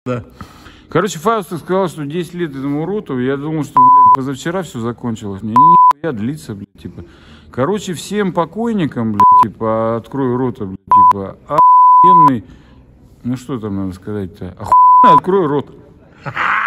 Да. Короче, Фауст сказал, что 10 лет этому уроту. Я думал, что, блядь, позавчера все закончилось. Не, нихуя длится, блядь, типа. Короче, всем покойникам, блядь, типа, открой рота, блядь, типа, охуенный. Ну что там надо сказать-то? Охуенно открой рот.